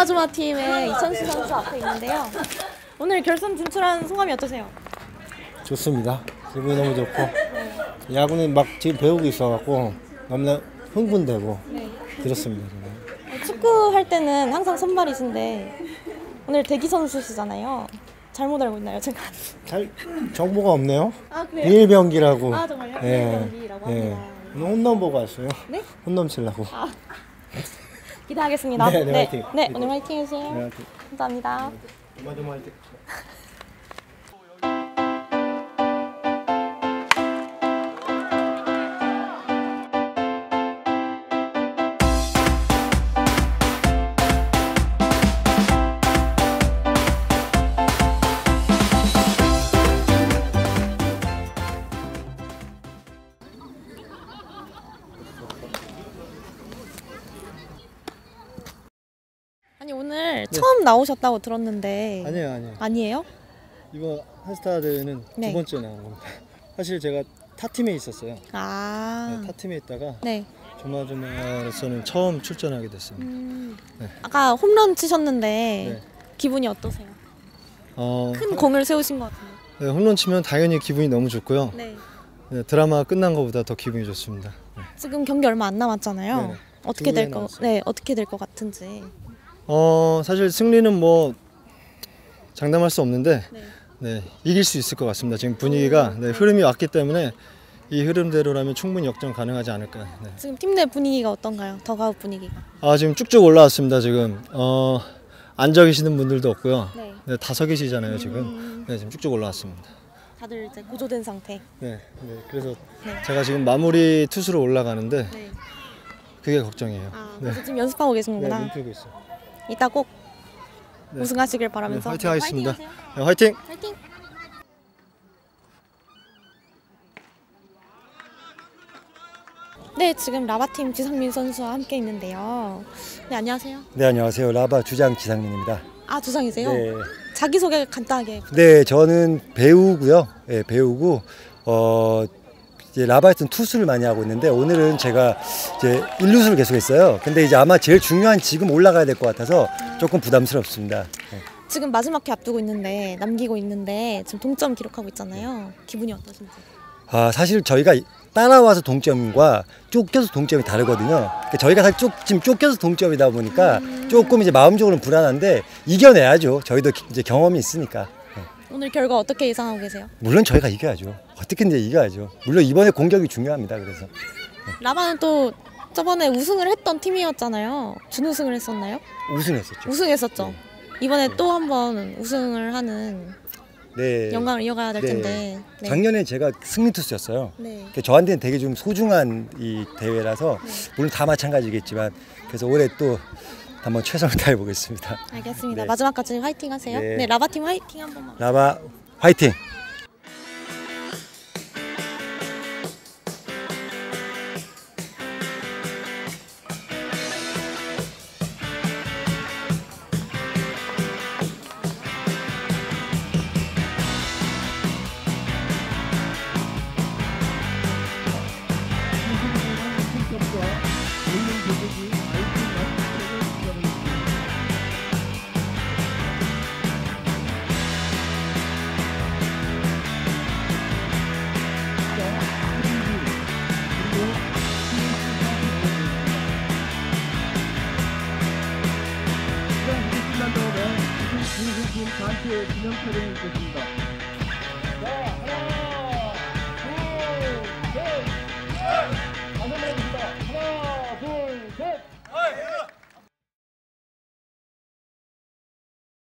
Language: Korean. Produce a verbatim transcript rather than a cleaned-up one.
라바주마 팀의 이천수 선수 앞에 있는데요. 오늘 결선 진출한 소감이 어떠세요? 좋습니다. 기분이 너무 좋고 네. 야구는 막 지금 배우고 있어갖고 너무나 흥분되고 네. 들었습니다. 저는. 축구 할 때는 항상 선발이신데 오늘 대기 선수시잖아요. 잘못 알고 있나요, 제가? 잘 정보가 없네요. 아 그래요? 비밀병기라고. 아 정말요? 비밀병기라고 네. 합니다. 오늘 홈런 보고 왔어요. 네? 홈런 치려고. 아. 기대하겠습니다. 네, 네, 네, 화이팅. 네, 오늘 화이팅 해주세요. 네, 화이팅. 감사합니다. 네, 좀 화이팅. 아니 오늘 네. 처음 나오셨다고 들었는데 아니에요, 아니에요. 아니에요? 이번 한스타 대회는 네. 두 번째 나온 겁니다. 사실 제가 타팀에 있었어요. 아, 네, 타팀에 있다가 네. 조마조마에서는 처음 출전하게 됐습니다. 음, 네. 아까 홈런 치셨는데 네. 기분이 어떠세요? 어, 큰 공을 세우신 것 같은데. 네, 홈런 치면 당연히 기분이 너무 좋고요. 네. 네, 드라마 끝난 것보다 더 기분이 좋습니다. 네. 지금 경기 얼마 안 남았잖아요. 네네. 어떻게 두 될 개 거? 남았어요. 네, 어떻게 될 것 같은지. 어 사실 승리는 뭐 장담할 수 없는데 네. 네, 이길 수 있을 것 같습니다. 지금 분위기가 네, 흐름이 왔기 때문에 이 흐름대로라면 충분히 역전 가능하지 않을까. 네. 지금 팀 내 분위기가 어떤가요? 더가웃 분위기가. 아 지금 쭉쭉 올라왔습니다. 지금 어, 앉아 계시는 분들도 없고요. 네. 네, 다 서 계시잖아요. 지금. 음. 네, 지금 쭉쭉 올라왔습니다. 다들 이제 고조된 상태. 네, 네 그래서 네. 제가 지금 마무리 투수로 올라가는데 네. 그게 걱정이에요. 아, 네. 그래서 지금 연습하고 계시는구나. 네, 눈 뜨고 있어요. 이따 꼭 네. 우승하시길 바라면서. 네, 화이팅 하겠습니다. 화이팅 하세요. 네, 화이팅! 화이팅! 네, 지금 라바팀 지상민 선수와 함께 있는데요. 네, 안녕하세요. 네, 안녕하세요. 라바 주장 지상민입니다. 아, 주장이세요? 네. 자기소개 간단하게. 네, 저는 배우고요. 네, 배우고 어 이제 라바에서는 투수를 많이 하고 있는데 오늘은 제가 이제 일루수를 계속했어요. 근데 이제 아마 제일 중요한 지금 올라가야 될 것 같아서 조금 부담스럽습니다. 네. 지금 마지막 회 앞두고 있는데 남기고 있는데 지금 동점 기록하고 있잖아요. 기분이 어떠신지? 아, 사실 저희가 따라와서 동점과 쫓겨서 동점이 다르거든요. 그러니까 저희가 사실 쫓, 지금 쫓겨서 동점이다 보니까 음. 조금 이제 마음적으로는 불안한데 이겨내야죠. 저희도 이제 경험이 있으니까. 네. 오늘 결과 어떻게 예상하고 계세요? 물론 저희가 이겨야죠. 어떻게든 이겨야죠. 물론 이번에 공격이 중요합니다. 그래서 라바는 또 저번에 우승을 했던 팀이었잖아요. 준우승을 했었나요? 우승했었죠. 우승했었죠. 네. 이번에 또 한 번 우승을 하는 네. 영광을 이어가야 될 네. 텐데. 네. 작년에 제가 승리 투수였어요. 네. 그러니까 저한테는 되게 좀 소중한 이 대회라서 네. 물론 다 마찬가지겠지만 그래서 올해 또 한번 최선을 다해 보겠습니다. 알겠습니다. 네. 마지막까지 화이팅 하세요. 네, 네. 라바팀 화이팅 한 번만. 라바 화이팅! 중심팀 단체 진영 촬영이 있겠습니다. 자, 하나, 둘, 셋, 넷.